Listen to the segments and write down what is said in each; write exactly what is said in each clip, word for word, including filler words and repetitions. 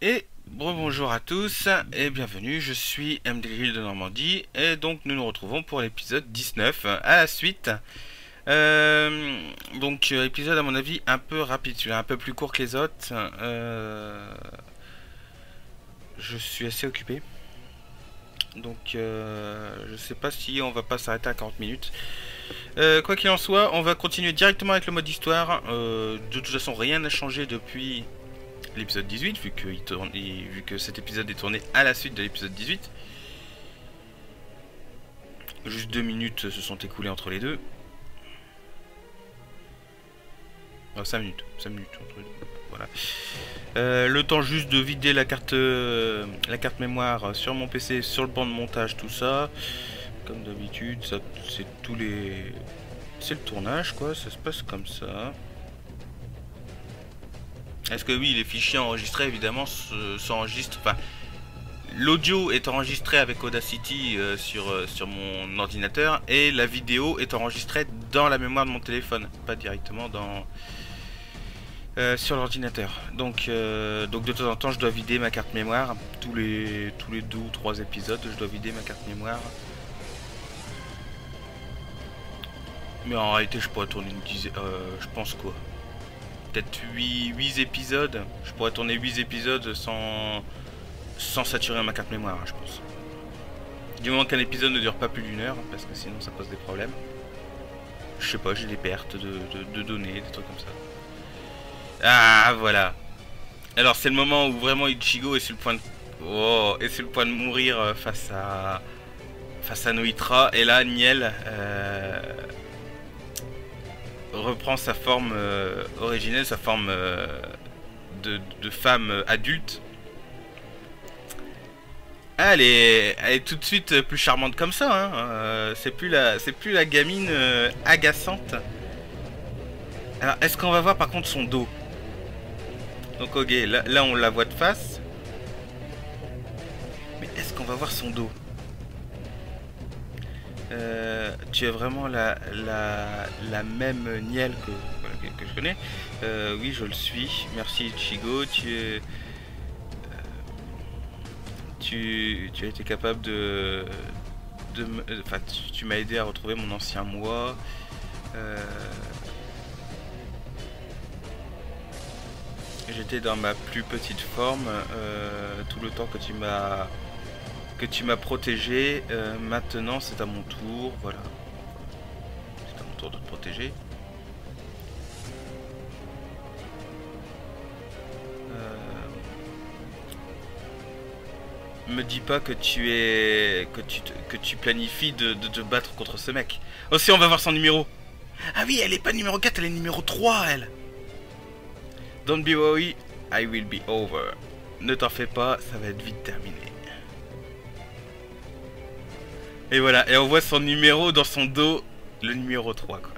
Et bonjour à tous et bienvenue, je suis M D L de Normandie et donc nous nous retrouvons pour l'épisode dix-neuf à la suite. Euh, donc euh, épisode à mon avis un peu rapide, celui-là un peu plus court que les autres. Euh, je suis assez occupé. Donc euh, je sais pas si on va pas s'arrêter à quarante minutes. Euh, quoi qu'il en soit, on va continuer directement avec le mode histoire. Euh, de toute façon rien n'a changé depuis l'épisode dix-huit, vu que, il tourne, il, vu que cet épisode est tourné à la suite de l'épisode dix-huit. Juste deux minutes se sont écoulées entre les deux. Oh, cinq minutes. cinq minutes entre les deux. Voilà. Euh, le temps juste de vider la carte, euh, la carte mémoire sur mon P C, sur le banc de montage, tout ça. Comme d'habitude, ça c'est tous les... C'est le tournage, quoi. Ça se passe comme ça. Est-ce que oui, les fichiers enregistrés, évidemment, s'enregistrent... Enfin, l'audio est enregistré avec Audacity euh, sur, euh, sur mon ordinateur et la vidéo est enregistrée dans la mémoire de mon téléphone, pas directement dans euh, sur l'ordinateur. Donc, euh, donc de temps en temps, je dois vider ma carte mémoire. Tous les, tous les deux ou trois épisodes, je dois vider ma carte mémoire. Mais en réalité, je pourrais tourner une dizaine... Euh, je pense quoi, peut-être huit épisodes. Je pourrais tourner huit épisodes sans... sans saturer ma carte mémoire, je pense. Du moment qu'un épisode ne dure pas plus d'une heure, parce que sinon ça pose des problèmes. Je sais pas, j'ai des pertes de, de, de données, des trucs comme ça. Ah, voilà. Alors c'est le moment où vraiment Ichigo est sur le point de... Oh, est sur le point de mourir face à... face à Noitra. Et là, Niel... Euh... reprend sa forme euh, originelle, sa forme euh, de, de femme adulte. Ah, elle est, elle est tout de suite plus charmante comme ça. Hein. Euh, c'est plus la, c'est plus la gamine euh, agaçante. Alors, est-ce qu'on va voir par contre son dos? Donc, ok, là, là on la voit de face. Mais est-ce qu'on va voir son dos? euh, Tu es vraiment la, la, la même Niel que, voilà, que, que je connais. Euh, oui, je le suis. Merci Ichigo. Tu es... Tu, tu as été capable de... de enfin, tu, tu m'as aidé à retrouver mon ancien moi. Euh, J'étais dans ma plus petite forme euh, tout le temps que tu m'as que tu m'as protégé. Euh, maintenant, c'est à mon tour. Voilà. C'est à mon tour de te protéger. Me dis pas que tu es que tu que tu planifies de, de te battre contre ce mec. Aussi, on va voir son numéro. Ah oui, elle est pas numéro quatre, elle est numéro trois, elle. Don't be worried, I will be over. Ne t'en fais pas, ça va être vite terminé. Et voilà, et on voit son numéro dans son dos, le numéro trois, quoi.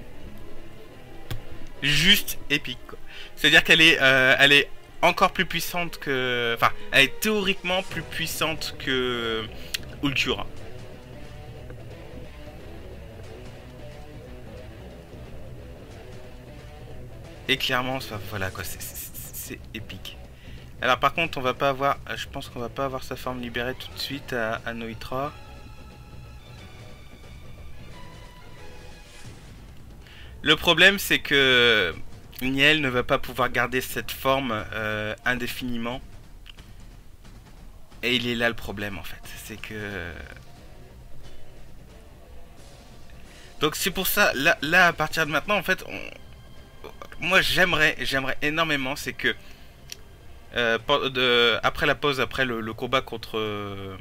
Juste épique, quoi. C'est-à-dire qu'elle est, euh, elle est encore plus puissante que... Enfin, elle est théoriquement plus puissante que Ultura. Et clairement, ça, voilà quoi, c'est épique. Alors par contre, on va pas avoir... Je pense qu'on va pas avoir sa forme libérée tout de suite à, à Noitra. Le problème, c'est que Niel ne va pas pouvoir garder cette forme euh, indéfiniment. Et il est là le problème en fait, c'est que... Donc c'est pour ça, là, là à partir de maintenant en fait, on... moi j'aimerais, j'aimerais énormément, c'est que euh, de... après la pause, après le, le combat contre... Euh...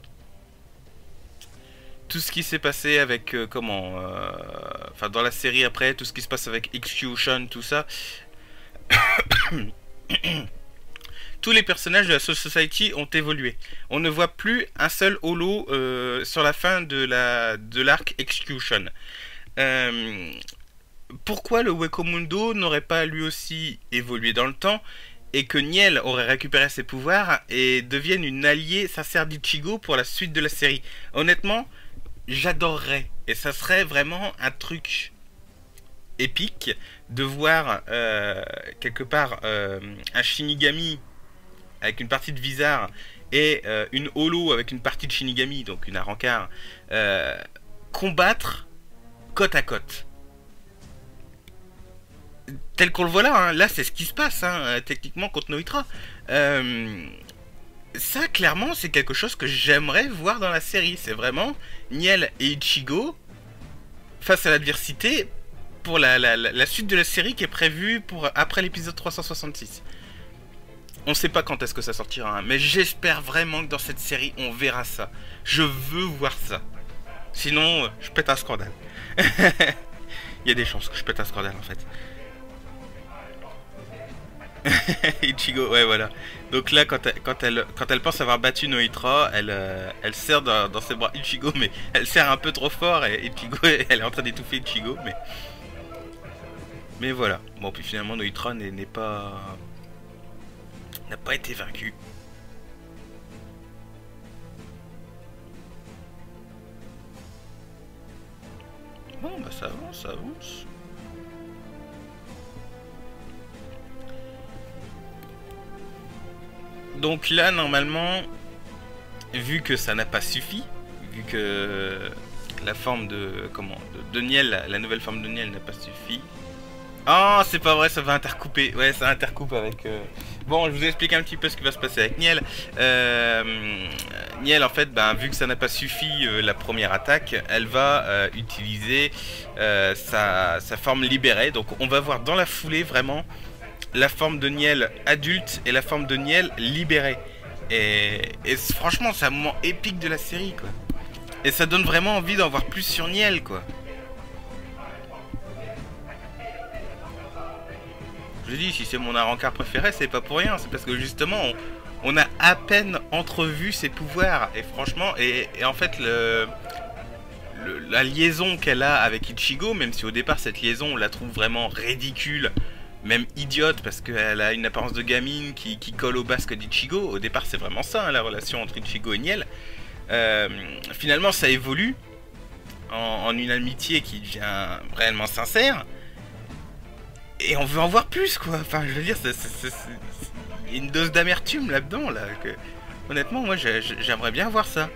tout ce qui s'est passé avec euh, comment euh... enfin dans la série après, tout ce qui se passe avec Execution, tout ça... Tous les personnages de la Soul Society ont évolué. On ne voit plus un seul holo euh, sur la fin de la de l'arc Execution. Euh, pourquoi le Wekamundo n'aurait pas lui aussi évolué dans le temps et que Niel aurait récupéré ses pouvoirs et devienne une alliée sincère d'Ichigo pour la suite de la série? Honnêtement, j'adorerais. Et ça serait vraiment un truc épique de voir euh, quelque part euh, un Shinigami avec une partie de Vizard et euh, une Holo avec une partie de Shinigami, donc une Arrancar, euh, combattre côte à côte. Tel qu'on le voit là, hein, là c'est ce qui se passe, hein, techniquement contre Noitra. Euh, ça, clairement, c'est quelque chose que j'aimerais voir dans la série. C'est vraiment Niel et Ichigo face à l'adversité pour la, la, la, la suite de la série qui est prévue pour après l'épisode trois cent soixante-six. On sait pas quand est-ce que ça sortira, hein, mais j'espère vraiment que dans cette série, on verra ça. Je veux voir ça. Sinon, je pète un scandale. Il y a des chances que je pète un scandale, en fait. Ichigo, ouais, voilà. Donc là, quand elle, quand elle, quand elle pense avoir battu Noitra, elle, euh, elle serre dans, dans ses bras Ichigo, mais elle serre un peu trop fort et Ichigo, elle est en train d'étouffer Ichigo, mais... Mais voilà. Bon, puis finalement, Noitra n'est pas... n'a pas été vaincu. Bon, bah ça avance, ça avance. Donc là, normalement, vu que ça n'a pas suffi, vu que la forme de... comment de, de Niel, la, la nouvelle forme de Niel n'a pas suffi... Ah, oh, c'est pas vrai, ça va intercouper. Ouais, ça intercoupe avec... Euh... Bon, je vous explique un petit peu ce qui va se passer avec Niel. Euh... Niel, en fait, ben, vu que ça n'a pas suffi euh, la première attaque, elle va euh, utiliser euh, sa, sa forme libérée. Donc on va voir dans la foulée, vraiment, la forme de Niel adulte et la forme de Niel libérée. Et, et franchement, c'est un moment épique de la série, quoi. Et ça donne vraiment envie d'en voir plus sur Niel, quoi. Je dis, si c'est mon Arrancar préféré, c'est pas pour rien. C'est parce que justement, on, on a à peine entrevu ses pouvoirs. Et franchement, et, et en fait, le, le, la liaison qu'elle a avec Ichigo, même si au départ, cette liaison, on la trouve vraiment ridicule, même idiote, parce qu'elle a une apparence de gamine qui, qui colle au basque d'Ichigo. Au départ, c'est vraiment ça, hein, la relation entre Ichigo et Niel. Euh, finalement, ça évolue en, en une amitié qui devient réellement sincère. Et on veut en voir plus, quoi. Enfin, je veux dire, il y a une dose d'amertume là-dedans, là. Que, honnêtement, moi, j'aimerais bien voir ça.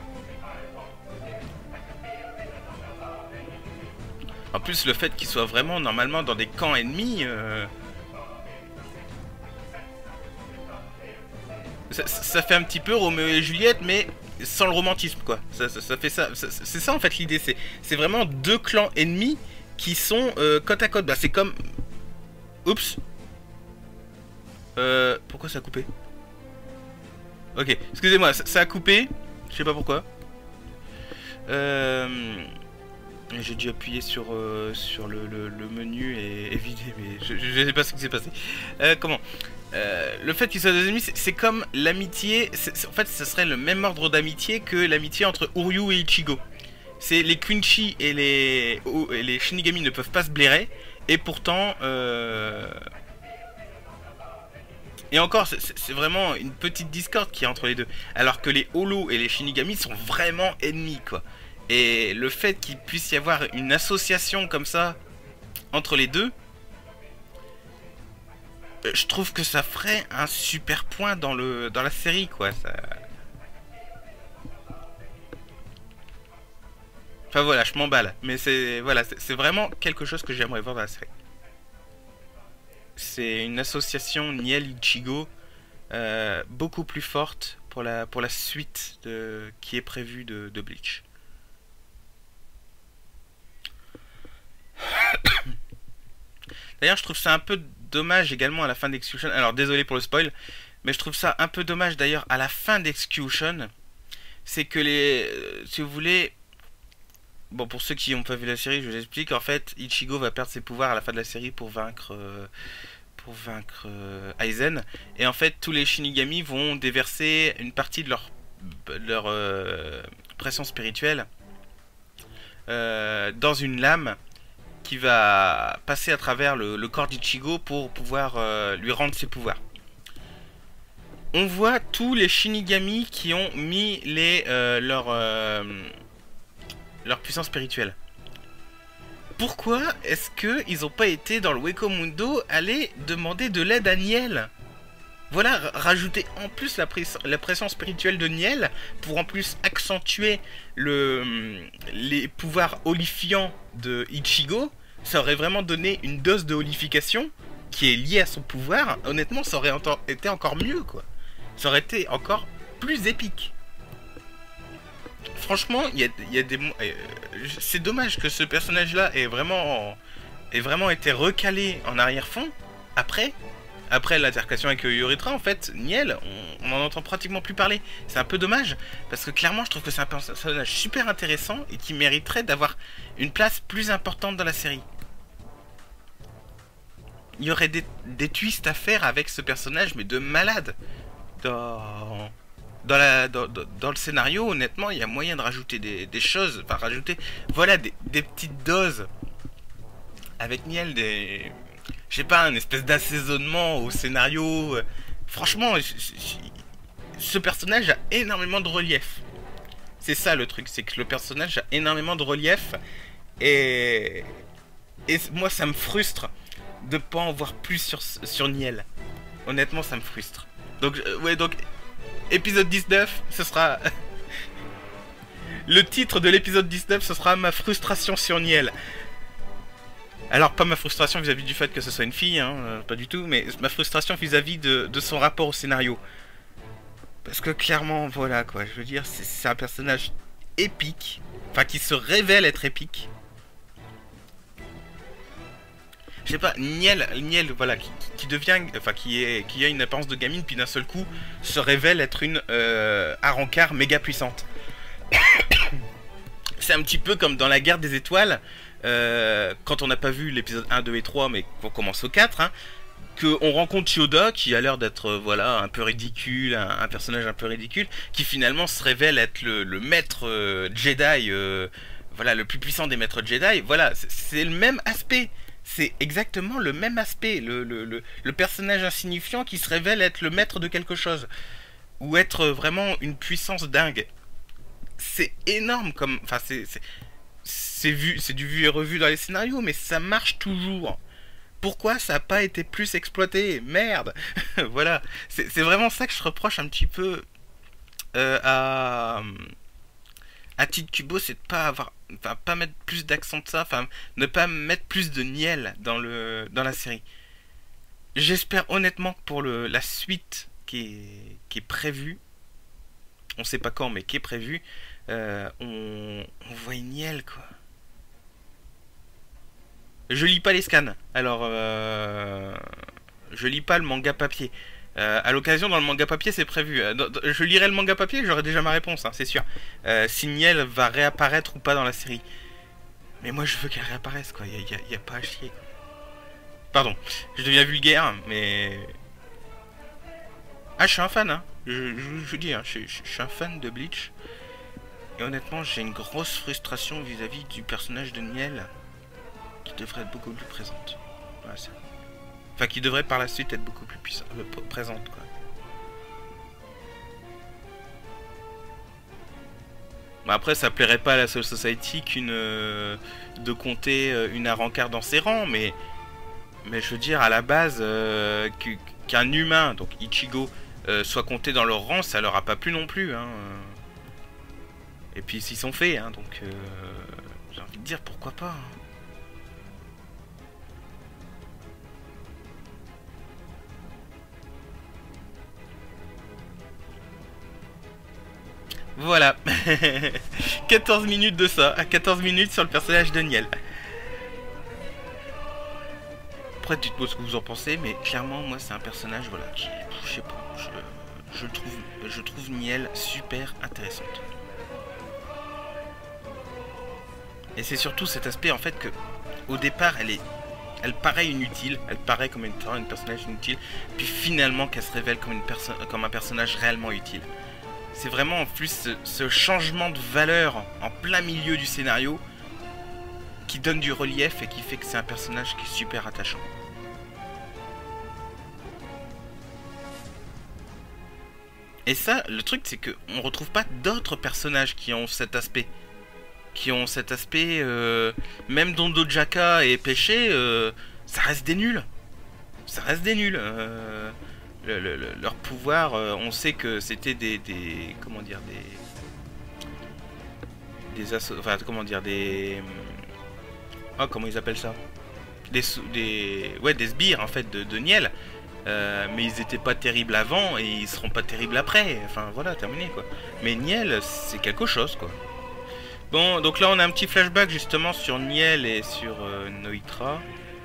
En plus, le fait qu'il soit vraiment, normalement, dans des camps ennemis... Euh... Ça, ça fait un petit peu Roméo et Juliette, mais sans le romantisme, quoi. Ça, ça, ça fait ça. C'est ça, en fait, l'idée. C'est vraiment deux clans ennemis qui sont euh, côte à côte. Bah, c'est comme... Oups. Euh... Pourquoi ça a coupé? Ok, excusez-moi, ça, ça a coupé. Je sais pas pourquoi. Euh... J'ai dû appuyer sur, euh, sur le, le, le menu et, et vider, mais je, je sais pas ce qui s'est passé. Euh, comment euh, Le fait qu'ils soient deux ennemis, c'est comme l'amitié... En fait, ce serait le même ordre d'amitié que l'amitié entre Uryu et Ichigo. C'est les Quincy et les, oh, et les Shinigami ne peuvent pas se blairer. Et pourtant, euh... et encore, c'est vraiment une petite discorde qui est entre les deux. Alors que les Holo et les Shinigami sont vraiment ennemis, quoi. Et le fait qu'il puisse y avoir une association comme ça entre les deux, je trouve que ça ferait un super point dans le dans la série, quoi. Ça... Enfin voilà, je m'emballe. Mais c'est voilà, c'est vraiment quelque chose que j'aimerais voir dans la série. C'est une association Niel-Ichigo euh, beaucoup plus forte pour la, pour la suite de, qui est prévue de, de Bleach. D'ailleurs, je trouve ça un peu dommage également à la fin d'Execution. Alors, désolé pour le spoil, mais je trouve ça un peu dommage d'ailleurs à la fin d'Execution. C'est que les... Euh, si vous voulez... Bon, pour ceux qui n'ont pas vu la série, je vous explique. En fait, Ichigo va perdre ses pouvoirs à la fin de la série pour vaincre, euh, pour vaincre euh, Aizen. Et en fait, tous les Shinigami vont déverser une partie de leur, leur euh, pression spirituelle euh, dans une lame qui va passer à travers le, le corps d'Ichigo pour pouvoir euh, lui rendre ses pouvoirs. On voit tous les Shinigami qui ont mis les, euh, leur... Euh, leur puissance spirituelle. Pourquoi est-ce qu'ils n'ont pas été dans le Weko Mundo aller demander de l'aide à Niel? voilà, rajouter en plus la, pres la pression spirituelle de Niel pour en plus accentuer le, les pouvoirs olifiants de Ichigo, ça aurait vraiment donné une dose de holification qui est liée à son pouvoir. Honnêtement, ça aurait été encore mieux, quoi. Ça aurait été encore plus épique. Franchement, il y a, y a des... Euh, c'est dommage que ce personnage-là ait vraiment, ait vraiment été recalé en arrière-fond. Après, après l'altercation avec Yoritra, en fait, Niel, on, on en entend pratiquement plus parler. C'est un peu dommage, parce que clairement, je trouve que c'est un personnage super intéressant et qui mériterait d'avoir une place plus importante dans la série. Il y aurait des, des twists à faire avec ce personnage, mais de malade. Dans... Dans, la, dans, dans le scénario, honnêtement, il y a moyen de rajouter des, des choses, enfin rajouter, voilà, des, des petites doses avec Niel, des, je sais pas, une espèce d'assaisonnement au scénario. Franchement, j, j, ce personnage a énormément de relief. C'est ça le truc, c'est que le personnage a énormément de relief et, et moi ça me frustre de pas en voir plus sur, sur Niel. Honnêtement, ça me frustre. Donc, euh, ouais, donc... Épisode dix-neuf, ce sera... Le titre de l'épisode dix-neuf, ce sera ma frustration sur Niel. Alors, pas ma frustration vis-à-vis du fait que ce soit une fille, hein, euh, pas du tout, mais ma frustration vis-à-vis de, de son rapport au scénario. Parce que clairement, voilà, quoi, je veux dire, c'est un personnage épique, enfin, qui se révèle être épique. Je sais pas, Niel, Niel voilà, qui, qui devient, enfin, qui, est, qui a une apparence de gamine, puis d'un seul coup, se révèle être une euh, Arrancar méga puissante. C'est un petit peu comme dans la guerre des étoiles, euh, quand on n'a pas vu l'épisode un, deux et trois, mais qu'on commence au quatre, hein, qu'on rencontre Chiyoda, qui a l'air d'être, euh, voilà, un peu ridicule, un, un personnage un peu ridicule, qui finalement se révèle être le, le maître euh, Jedi, euh, voilà, le plus puissant des maîtres Jedi. Voilà, c'est le même aspect. C'est exactement le même aspect, le, le, le, le personnage insignifiant qui se révèle être le maître de quelque chose, ou être vraiment une puissance dingue. C'est énorme comme... Enfin, c'est vu, c'est du vu et revu dans les scénarios, mais ça marche toujours. Pourquoi ça n'a pas été plus exploité? Merde. Voilà, c'est vraiment ça que je reproche un petit peu euh, à... à Tite Kubo, c'est de pas avoir... Enfin, pas mettre plus d'accent de ça, enfin, ne pas mettre plus de Niel dans, le, dans la série. J'espère honnêtement que pour le, la suite qui est, qui est prévue, on sait pas quand, mais qui est prévue, euh, on, on voit Niel, quoi. Je lis pas les scans, alors euh, je lis pas le manga papier. Euh, à l'occasion, dans le manga papier, c'est prévu. Euh, je lirai le manga papier, j'aurai déjà ma réponse, hein, c'est sûr. Euh, si Niel va réapparaître ou pas dans la série. Mais moi, je veux qu'elle réapparaisse, quoi. Il n'y a, y a pas à chier. Pardon, je deviens vulgaire, mais... Ah, je suis un fan, hein. Je, je, je vous dis, hein, je, je, je suis un fan de Bleach. Et honnêtement, j'ai une grosse frustration vis-à-vis du personnage de Niel, qui devrait être beaucoup plus présente. Voilà, ça. Enfin, qui devrait par la suite être beaucoup plus puissante, euh, présente, quoi. Bah après, ça plairait pas à la Soul Society qu'une euh, de compter euh, une Arrancar dans ses rangs, mais mais je veux dire, à la base, euh, qu'un humain, donc Ichigo, euh, soit compté dans leur rang, ça leur a pas plu non plus, hein. Et puis s'ils sont faits, hein, donc euh, j'ai envie de dire pourquoi pas. Hein. Voilà. quatorze minutes de ça. À quatorze minutes sur le personnage de Niel. Après, dites-moi ce que vous en pensez, mais clairement, moi, c'est un personnage, voilà, qui, je sais pas, je, je trouve, je trouve Niel super intéressante. Et c'est surtout cet aspect, en fait, que, au départ, elle est, elle paraît inutile, elle paraît comme une, une personnage inutile, puis finalement, qu'elle se révèle comme une personne, comme un personnage réellement utile. C'est vraiment en plus ce, ce changement de valeur en plein milieu du scénario qui donne du relief et qui fait que c'est un personnage qui est super attachant. Et ça, le truc, c'est qu'on retrouve pas d'autres personnages qui ont cet aspect. Qui ont cet aspect... Euh, même Dondojaka et Pêché, euh, ça reste des nuls. Ça reste des nuls. Euh, le, le, le, leur pouvoir, euh, on sait que c'était des, des... Comment dire, des... Des assos... Enfin, comment dire, des... Oh, comment ils appellent ça? Des... des ouais, des sbires, en fait, de, de Niel. Euh, mais ils étaient pas terribles avant et ils seront pas terribles après. Enfin, voilà, terminé, quoi. Mais Niel, c'est quelque chose, quoi. Bon, donc là, on a un petit flashback, justement, sur Niel et sur euh, Noitra.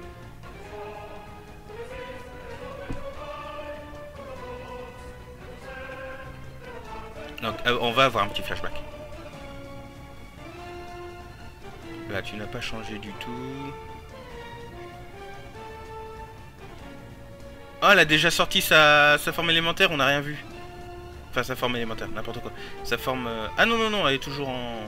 Donc, euh, on va avoir un petit flashback. Là, tu n'as pas changé du tout. Oh, elle a déjà sorti sa, sa forme élémentaire, on n'a rien vu. Enfin, sa forme élémentaire, n'importe quoi. Sa forme... Euh... Ah non, non, non, elle est toujours en...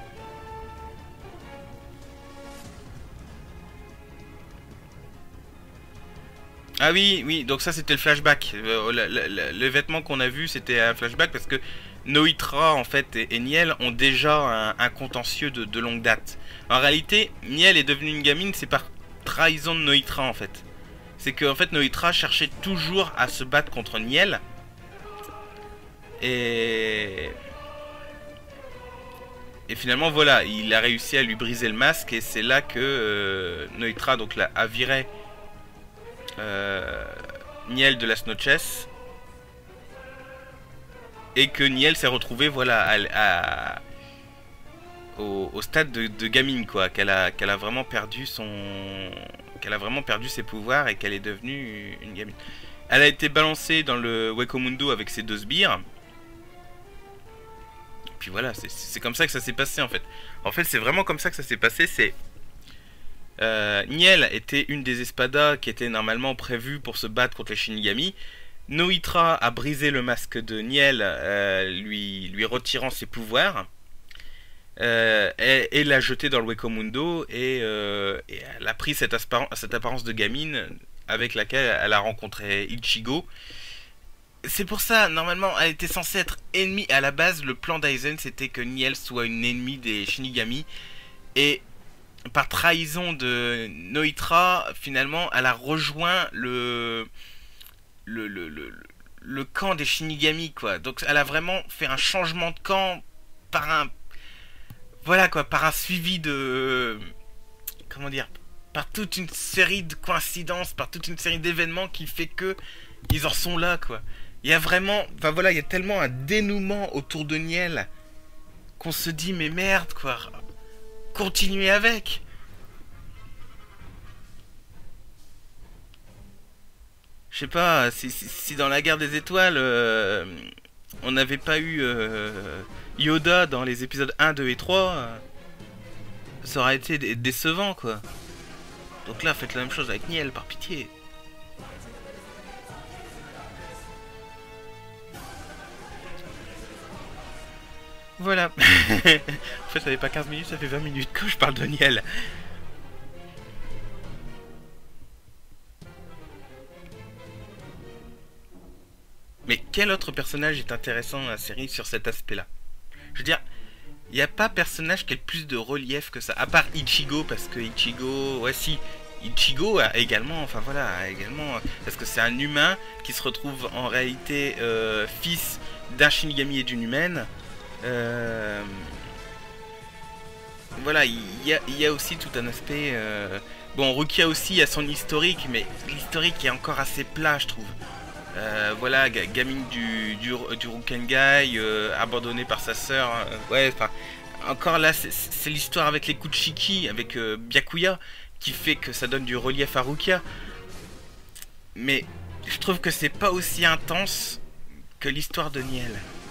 Ah oui, oui, donc ça c'était le flashback. Euh, le, le, le vêtement qu'on a vu c'était un flashback parce que Noitra en fait et, et Niel ont déjà un, un contentieux de, de longue date. En réalité, Niel est devenue une gamine, c'est par trahison de Noitra en fait. C'est que en fait Noitra cherchait toujours à se battre contre Niel. Et... Et finalement voilà, il a réussi à lui briser le masque et c'est là que euh, Noitra donc là, a viré Euh, Niel de Las Noches et que Niel s'est retrouvé voilà à, à, au, au stade de, de gamine quoi, qu'elle a, qu'elle a vraiment perdu son qu'elle a vraiment perdu ses pouvoirs et qu'elle est devenue une gamine. Elle a été balancée dans le Wekomundo avec ses deux sbires. Puis voilà, c'est comme ça que ça s'est passé en fait. En fait c'est vraiment comme ça que ça s'est passé. C'est Euh, Niel était une des espadas qui était normalement prévue pour se battre contre les Shinigami. Noitra a brisé le masque de Niel, euh, lui, lui retirant ses pouvoirs. Euh, et, et l'a jeté dans le Wekomundo. Et, euh, et elle a pris cette, cette apparence de gamine avec laquelle elle a rencontré Ichigo. C'est pour ça, normalement, elle était censée être ennemie. À la base, le plan d'Aizen, c'était que Niel soit une ennemie des Shinigami. Et... par trahison de Noitra, finalement, elle a rejoint le le, le, le, le camp des Shinigami, quoi. Donc, elle a vraiment fait un changement de camp par un... Voilà, quoi, par un suivi de... Comment dire? Par toute une série de coïncidences, par toute une série d'événements qui fait que ils en sont là, quoi. Il y a vraiment... Enfin, voilà, il y a tellement un dénouement autour de Niel qu'on se dit, mais merde, quoi. Continuez avec. Je sais pas, si, si, si dans la guerre des étoiles, euh, on n'avait pas eu euh, Yoda dans les épisodes un, deux et trois, euh, ça aurait été dé décevant, quoi. Donc là, faites la même chose avec Niel, par pitié. Voilà. En fait, ça fait pas quinze minutes, ça fait vingt minutes que je parle de Niel. Mais quel autre personnage est intéressant dans la série sur cet aspect-là? Je veux dire, il n'y a pas personnage qui ait plus de relief que ça. À part Ichigo, parce que Ichigo... Ouais, si. Ichigo a également... Enfin, voilà, a également... Parce que c'est un humain qui se retrouve en réalité euh, fils d'un Shinigami et d'une humaine. Euh... Voilà, il y, y a aussi tout un aspect... Euh... Bon, Rukia aussi a son historique, mais l'historique est encore assez plat, je trouve. Euh, voilà, gamine du, du, du Rukengai, euh, abandonnée par sa sœur. Euh, ouais, enfin, encore là, c'est l'histoire avec les Kuchiki, avec euh, Byakuya, qui fait que ça donne du relief à Rukia. Mais je trouve que c'est pas aussi intense que l'histoire de Niel.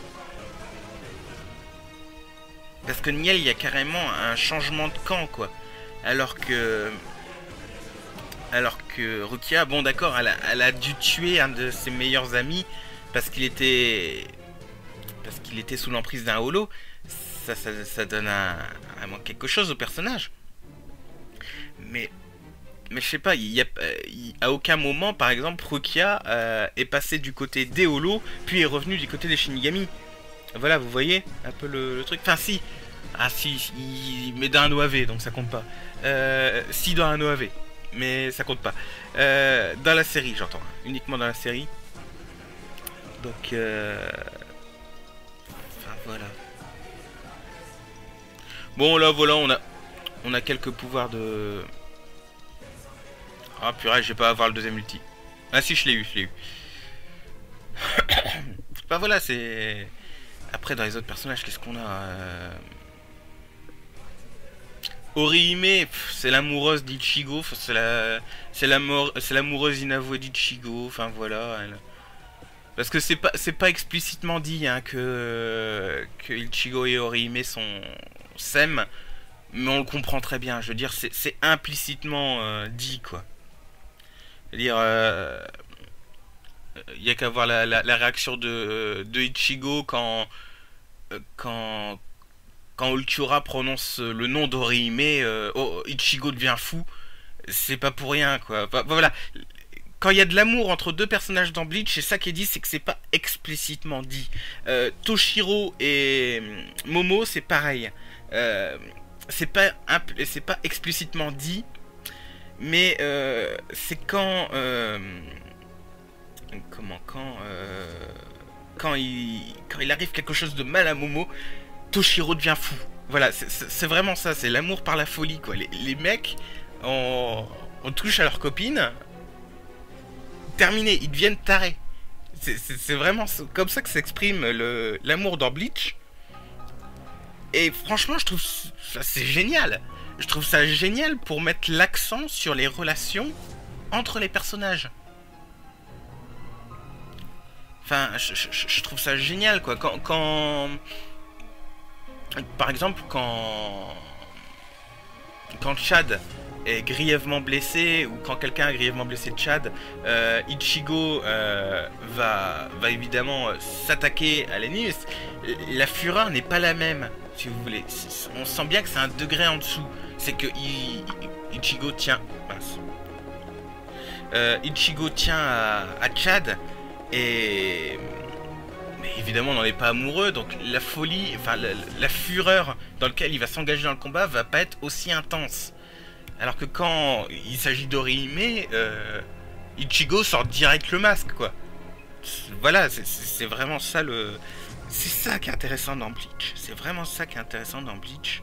Parce que Niel, il y a carrément un changement de camp, quoi. Alors que... Alors que Rukia, bon d'accord, elle, elle a dû tuer un de ses meilleurs amis parce qu'il était... Parce qu'il était sous l'emprise d'un holo. Ça, ça, ça donne un, un, quelque chose au personnage. Mais... Mais je sais pas, il y a, il, à aucun moment, par exemple, Rukia euh, est passé du côté des holos, puis est revenu du côté des Shinigami. Voilà, vous voyez un peu le, le truc. Enfin, si. Ah, si, il met dans un O A V, donc ça compte pas. Euh, si, dans un O A V, mais ça compte pas. Euh, dans la série, j'entends. Uniquement dans la série. Donc, euh... enfin voilà. Bon là voilà, on a, on a quelques pouvoirs de. Ah purée, je vais pas avoir le deuxième ulti. Ah si, je l'ai eu, je l'ai eu. Bah voilà, c'est. Après dans les autres personnages, qu'est-ce qu'on a euh... Orihime, c'est l'amoureuse d'Ichigo, c'est la, c'est l'amoureuse inavouée d'Ichigo, enfin voilà. Elle... Parce que c'est pas, c'est pas explicitement dit hein, que que Ichigo et Orihime sont s'aiment, mais on le comprend très bien. Je veux dire, c'est implicitement euh, dit quoi. C'est-à-dire, il euh, y a qu'à voir la, la, la réaction de de Ichigo quand quand quand Ulquiorra prononce le nom d'Orihime, euh, oh, Ichigo devient fou. C'est pas pour rien, quoi. Bah, voilà. Quand il y a de l'amour entre deux personnages dans Bleach, c'est ça qui est dit, c'est que c'est pas explicitement dit. Euh, Toshiro et Momo, c'est pareil. Euh, c'est pas, c'est pas explicitement dit, mais euh, c'est quand... Euh, comment quand... Euh, quand, il, quand il arrive quelque chose de mal à Momo, Toshiro devient fou. Voilà, c'est vraiment ça, c'est l'amour par la folie, quoi. Les, les mecs, on, on touche à leur copine, terminé, ils deviennent tarés. C'est vraiment comme ça que s'exprime l'amour dans Bleach. Et franchement, je trouve ça c'est génial. Je trouve ça génial pour mettre l'accent sur les relations entre les personnages. Enfin, je, je, je trouve ça génial, quoi. Quand... quand... Par exemple, quand quand Chad est grièvement blessé ou quand quelqu'un est grièvement blessé de Chad, euh, Ichigo euh, va va évidemment s'attaquer à l'ennemi. La fureur n'est pas la même, si vous voulez. On sent bien que c'est un degré en dessous. C'est que I, Ichigo tient, mince. Euh, Ichigo tient à, à Chad et mais évidemment, on n'en est pas amoureux, donc la folie, enfin la, la fureur dans laquelle il va s'engager dans le combat va pas être aussi intense. Alors que quand il s'agit d'Orihime, euh, Ichigo sort direct le masque, quoi. Voilà, c'est vraiment ça le... C'est ça qui est intéressant dans Bleach. C'est vraiment ça qui est intéressant dans Bleach.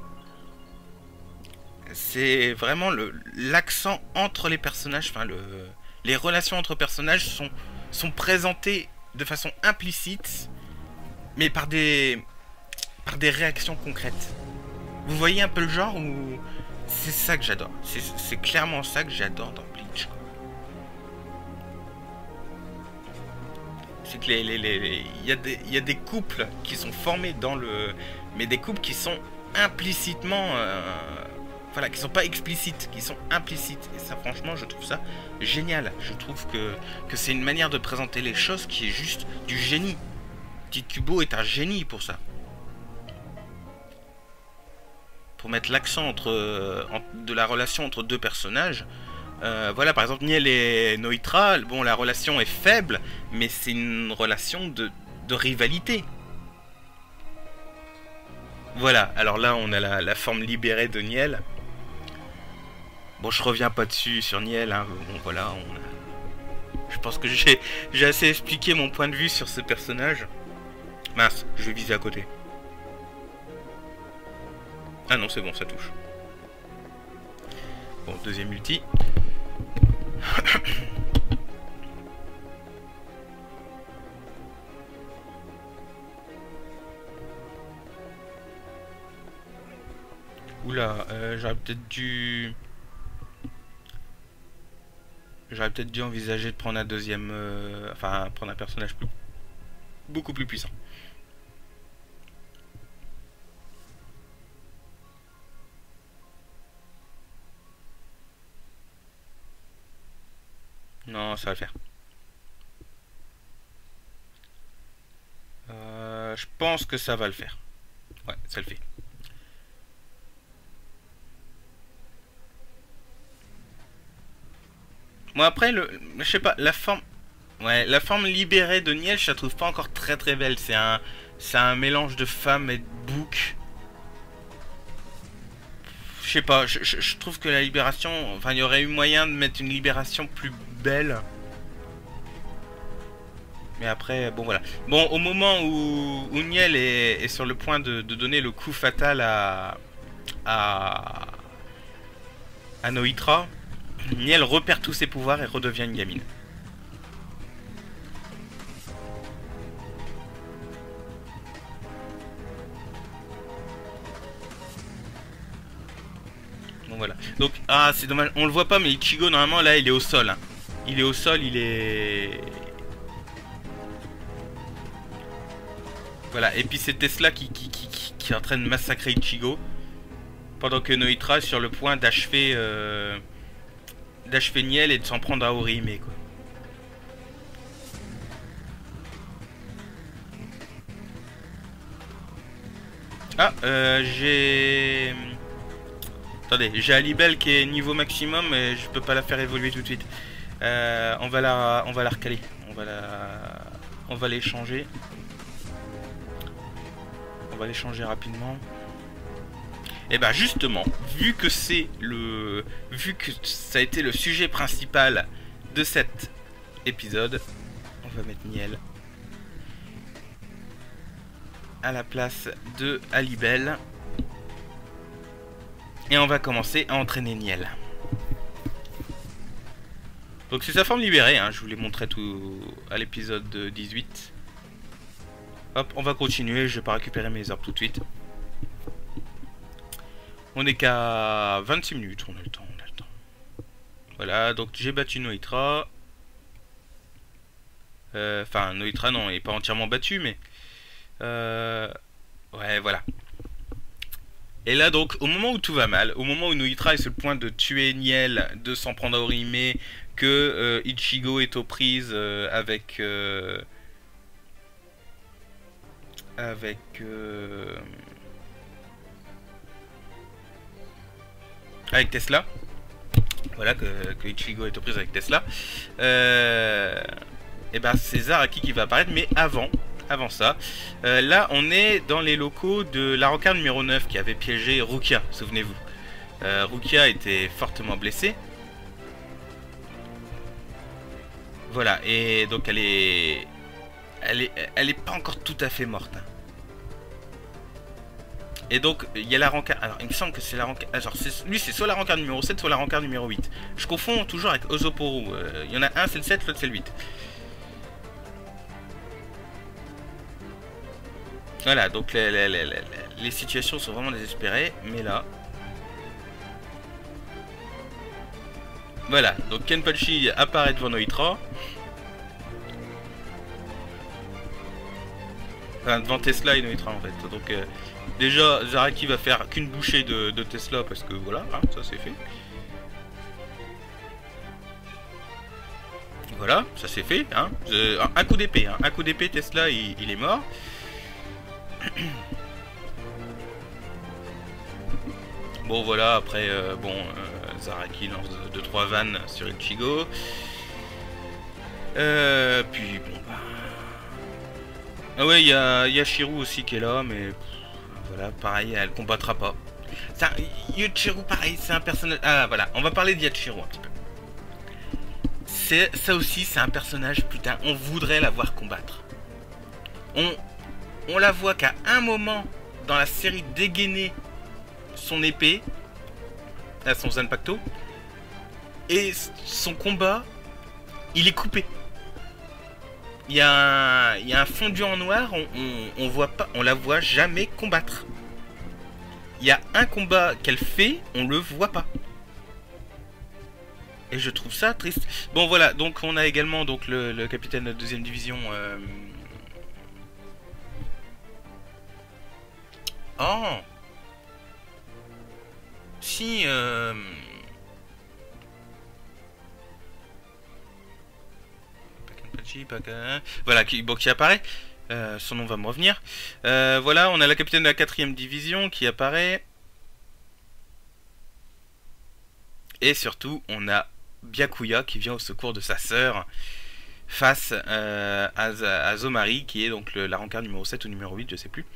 C'est vraiment l'accent entre les personnages, enfin le... Les relations entre personnages sont, sont présentées de façon implicite, mais par des par des réactions concrètes. Vous voyez un peu le genre où c'est ça que j'adore. C'est clairement ça que j'adore dans Bleach. C'est que les les les il y a des il y a des couples qui sont formés dans le mais des couples qui sont implicitement euh, voilà, qui sont pas explicites, qui sont implicites. Et ça, franchement, je trouve ça génial. Je trouve que, que c'est une manière de présenter les choses qui est juste du génie. Tite Kubo est un génie pour ça. Pour mettre l'accent entre, entre de la relation entre deux personnages. Euh, voilà, par exemple, Niel et Noitra, bon, la relation est faible, mais c'est une relation de, de rivalité. Voilà, alors là, on a la, la forme libérée de Niel. Bon, je reviens pas dessus sur Niel, hein. Bon, voilà, on a... Je pense que j'ai j'ai assez expliqué mon point de vue sur ce personnage. Mince, je vais viser à côté. Ah non, c'est bon, ça touche. Bon, deuxième ulti. Oula, euh, j'aurais peut-être dû... J'aurais peut-être dû envisager de prendre un deuxième... Euh, enfin, prendre un personnage plus, beaucoup plus puissant. Non, ça va le faire. Euh, je pense que ça va le faire. Ouais, ça le fait. Bon après, le, je sais pas, la forme... Ouais, la forme libérée de Niel, je la trouve pas encore très très belle. C'est un, c'est un mélange de femme et de bouc. Je sais pas, je, je, je trouve que la libération... Enfin, il y aurait eu moyen de mettre une libération plus belle. Mais après, bon voilà. Bon, au moment où, où Niel est, est sur le point de, de donner le coup fatal à, à, à Noitra, Niel repère tous ses pouvoirs et redevient une gamine. Donc voilà. Donc, ah, c'est dommage, on le voit pas, mais Ichigo, normalement, là, il est au sol. Hein. Il est au sol, il est... Voilà, et puis c'est Tesla qui, qui, qui, qui, qui est en train de massacrer Ichigo. Pendant que Noitra est sur le point d'achever... Euh, d'achever Niel et de s'en prendre à Orihime, quoi. Ah, euh, j'ai... Attendez, j'ai Alibel qui est niveau maximum, mais je peux pas la faire évoluer tout de suite. Euh, on va la, on va la recaler. On va la, on va l'échanger. On va l'échanger rapidement. Et bah justement, vu que c'est le, vu que ça a été le sujet principal de cet épisode, on va mettre Niel à la place de Alibel. Et on va commencer à entraîner Niel. Donc c'est sa forme libérée, hein, je vous l'ai montré tout à l'épisode dix-huit. Hop, on va continuer, je vais pas récupérer mes arbres tout de suite. On est qu'à vingt-six minutes, on a le temps, on a le temps. Voilà, donc j'ai battu Noitra. Enfin, euh, Noitra non, il n'est pas entièrement battu, mais... Euh, ouais, voilà. Et là donc, au moment où tout va mal, au moment où Noitra est sur le point de tuer Niel, de s'en prendre à Orihime, que euh, Ichigo est aux prises euh, avec... Euh, avec... Euh, avec Tesla. Voilà, que, que Ichigo est aux prises avec Tesla. Euh, et ben c'est Zaraki qui va apparaître, mais avant... Avant ça, euh, là on est dans les locaux de la Rancard numéro neuf qui avait piégé Rukia, souvenez-vous. Euh, Rukia était fortement blessée. Voilà, et donc elle est... Elle est, elle est pas encore tout à fait morte. Hein. Et donc, il y a la Rancard... Alors, il me semble que c'est la Rancard... Alors, lui, c'est soit la Rancard numéro sept, soit la Rancard numéro huit. Je confonds toujours avec Ozoporu. Il euh, y en a un, c'est le sept, l'autre, c'est le huit. Voilà, donc les, les, les, les, les situations sont vraiment désespérées, mais là... Voilà, donc Kenpachi apparaît devant Noitra. Enfin, devant Tesla et Noitra en fait. Donc euh, déjà, Zaraki va faire qu'une bouchée de, de Tesla parce que voilà, hein, ça c'est fait. Voilà, ça c'est fait. Hein. Euh, un coup d'épée, hein. Un coup d'épée, Tesla il, il est mort. Bon voilà, après, euh, bon, euh, Zaraki lance deux trois vannes sur Ichigo. Euh, puis bon bah... Ah ouais, il y a, y a Shirou aussi qui est là, mais... Pff, voilà, pareil, elle combattra pas. Ça, Yachiru, pareil, c'est un personnage... Ah voilà, on va parler de Yachiru un petit peu. C'est, ça aussi, c'est un personnage, putain, on voudrait la voir combattre. On, on la voit qu'à un moment, dans la série, dégainer son épée, à son Zanpakuto, et son combat, il est coupé. Il y, a un, il y a un fondu en noir, on, on, on voit pas, on la voit jamais combattre. Il y a un combat qu'elle fait, on le voit pas. Et je trouve ça triste. Bon voilà, donc on a également donc le, le capitaine de deuxième division. Euh... Oh. Si. Euh... Voilà, qui, bon, qui apparaît. Euh, son nom va me revenir. Euh, voilà, on a la capitaine de la quatrième division qui apparaît. Et surtout, on a Byakuya qui vient au secours de sa sœur face euh, à, à Zomari qui est donc le, la rancard numéro sept ou numéro huit, je sais plus.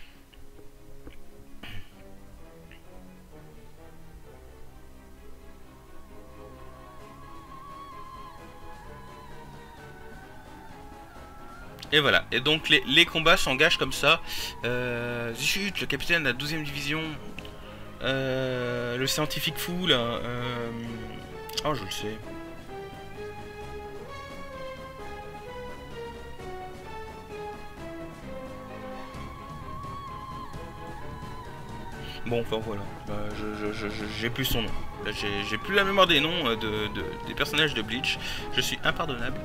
Et voilà, et donc les, les combats s'engagent comme ça. Euh, zut, le capitaine de la douzième division, euh, le scientifique fou là. Euh... Oh, je le sais. Bon, enfin voilà, euh, je, je, je, j'ai plus son nom. Là, j'ai plus la mémoire des noms de, de, des personnages de Bleach. Je suis impardonnable.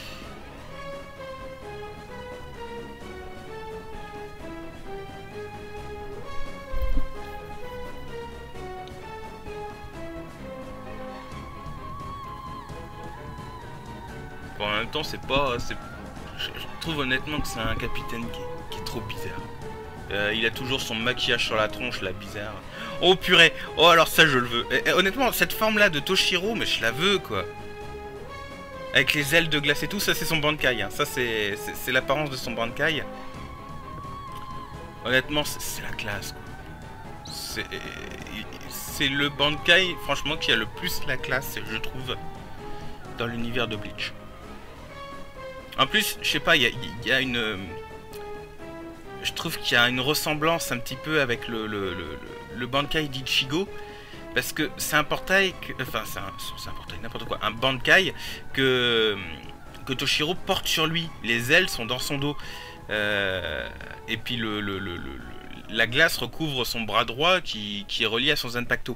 Bon, en même temps, c'est pas... Je, je trouve honnêtement que c'est un capitaine qui est, qui est trop bizarre. Euh, il a toujours son maquillage sur la tronche, là, bizarre. Oh purée. Oh, alors ça, je le veux. Et, et, honnêtement, cette forme-là de Toshiro, mais je la veux, quoi. Avec les ailes de glace et tout, ça, c'est son Bankai. Hein. Ça, c'est l'apparence de son Bankai. Honnêtement, c'est la classe, quoi. C'est le Bankai, franchement, qui a le plus la classe, je trouve, dans l'univers de Bleach. En plus, je sais pas, il y, y a une... Je trouve qu'il y a une ressemblance un petit peu avec le, le, le, le Bankai d'Ichigo. Parce que c'est un portail... Que, enfin, c'est un, un portail, n'importe quoi. Un Bankai que, que Toshiro porte sur lui. Les ailes sont dans son dos. Euh, et puis le, le, le, le, la glace recouvre son bras droit qui, qui est relié à son Zanpakuto.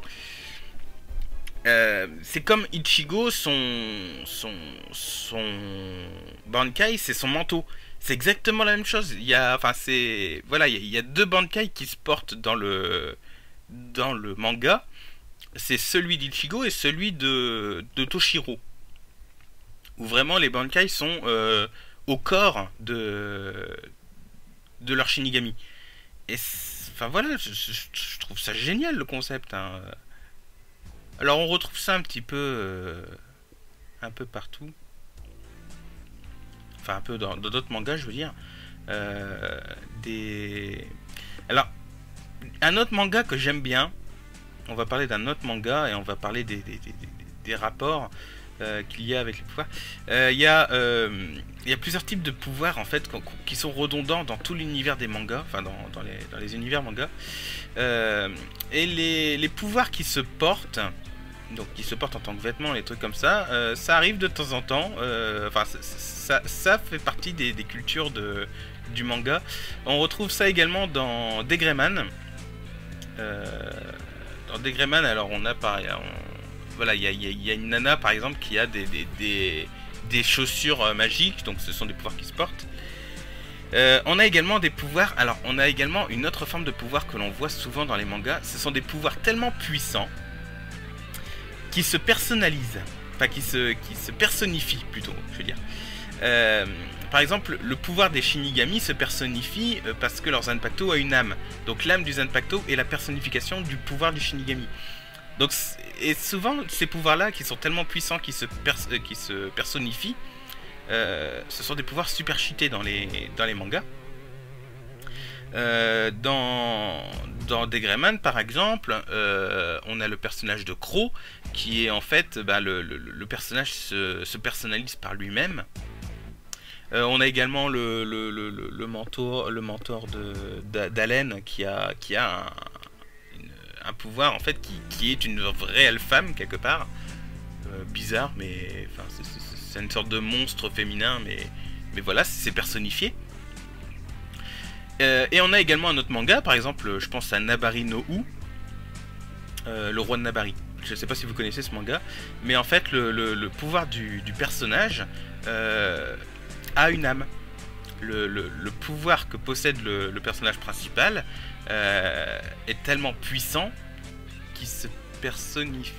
Euh, c'est comme Ichigo, son, son, son Bankai, c'est son manteau. C'est exactement la même chose. Il y a, enfin, c'est, voilà, il y, a, il y a deux Bankai qui se portent dans le, dans le manga. C'est celui d'Ichigo et celui de, de Toshiro. Où vraiment les Bankai sont euh, au corps de, de leur Shinigami. Et enfin voilà, je, je, je trouve ça génial le concept. Hein. Alors on retrouve ça un petit peu, euh, un peu partout. Enfin un peu dans d'autres mangas, je veux dire. Euh, des... Alors, un autre manga que j'aime bien, on va parler d'un autre manga et on va parler des, des, des, des rapports euh, qu'il y a avec les pouvoirs. Il euh, y, euh, y a plusieurs types de pouvoirs en fait qui sont redondants dans tout l'univers des mangas, enfin dans, dans, les, dans les univers mangas. Euh, et les, les pouvoirs qui se portent, donc qui se portent en tant que vêtements, les trucs comme ça, euh, ça arrive de temps en temps. Euh, enfin, ça, ça fait partie des, des cultures de, du manga. On retrouve ça également dans Degrayman. Euh, dans Degrayman, alors on a pareil, on, voilà, il y a, y a une nana par exemple qui a des, des, des, des chaussures euh, magiques, donc ce sont des pouvoirs qui se portent. Euh, on a également des pouvoirs, alors on a également une autre forme de pouvoir que l'on voit souvent dans les mangas. Ce sont des pouvoirs tellement puissants qui se personnalisent, enfin qui se, qui se personnifient plutôt, je veux dire. Euh, par exemple, le pouvoir des Shinigami se personnifie parce que leur Zanpakuto a une âme. Donc l'âme du Zanpakuto est la personnification du pouvoir du Shinigami. Donc, et souvent, ces pouvoirs-là, qui sont tellement puissants, qui se, pers qui se personnifient, euh, ce sont des pouvoirs super cheatés dans les, dans les mangas. Euh, dans, dans Degrayman par exemple, euh, on a le personnage de Crow qui est en fait, bah, le, le, le personnage se, se personnalise par lui-même. Euh, on a également le, le, le, le mentor, le mentor d'Allen qui a, qui a un, une, un pouvoir en fait qui, qui est une réelle femme quelque part. Euh, bizarre, mais enfin, c'est une sorte de monstre féminin, mais, mais voilà, c'est personnifié. Euh, et on a également un autre manga, par exemple, je pense à Nabari no U, euh, le roi de Nabari. Je ne sais pas si vous connaissez ce manga, mais en fait, le, le, le pouvoir du, du personnage euh, a une âme. Le, le, le pouvoir que possède le, le personnage principal euh, est tellement puissant qu'il se personnifie.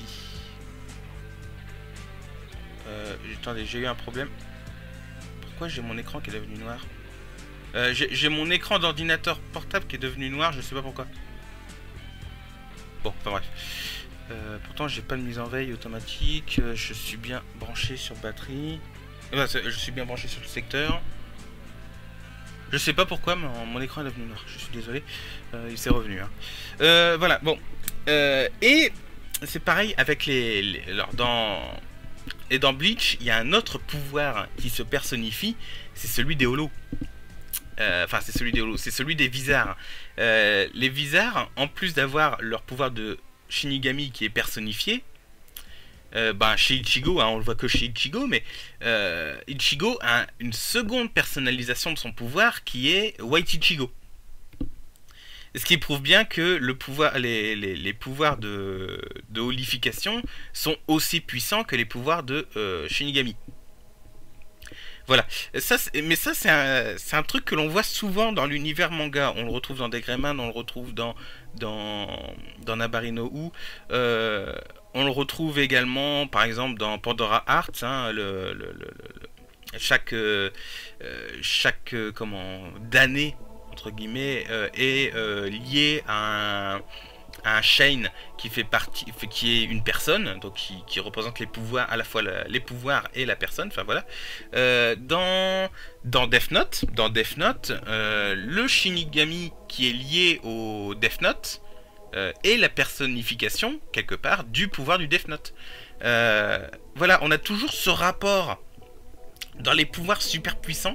Euh, attendez, j'ai eu un problème. Pourquoi j'ai mon écran qui est devenu noir ? Euh, j'ai mon écran d'ordinateur portable qui est devenu noir, je sais pas pourquoi. Bon, enfin bref. Euh, pourtant, j'ai pas de mise en veille automatique. Euh, je suis bien branché sur batterie. Euh, je suis bien branché sur le secteur. Je sais pas pourquoi, mais mon écran est devenu noir. Je suis désolé. Euh, il s'est revenu. Hein. Euh, voilà, bon. Euh, et c'est pareil avec les. les alors, dans. Et dans Bleach, il y a un autre pouvoir qui se personnifie, c'est celui des holos. Euh, Enfin, c'est celui des holos, c'est celui des Vizards. Euh, les Vizards, en plus d'avoir leur pouvoir de Shinigami qui est personnifié, euh, ben, chez Ichigo, hein, on le voit que chez Ichigo, mais euh, Ichigo a une seconde personnalisation de son pouvoir qui est White Ichigo. Ce qui prouve bien que le pouvoir, les, les, les pouvoirs de, de holification sont aussi puissants que les pouvoirs de euh, Shinigami. Voilà. Ça, mais ça, c'est un, c'est un truc que l'on voit souvent dans l'univers manga. On le retrouve dans Degreman, on le retrouve dans, dans, dans Nabarino U. Euh, on le retrouve également, par exemple, dans Pandora Hearts. Hein, le, le, le, le, chaque euh, chaque euh, comment damné entre guillemets euh, est euh, lié à un, à un Shane qui fait partie, qui est une personne, donc qui, qui représente les pouvoirs, à la fois la, les pouvoirs et la personne. Enfin voilà. Euh, dans dans Death Note, dans Death Note, euh, le Shinigami qui est lié au Death Note euh, est la personnification quelque part du pouvoir du Death Note. Euh, voilà, on a toujours ce rapport dans les pouvoirs super puissants.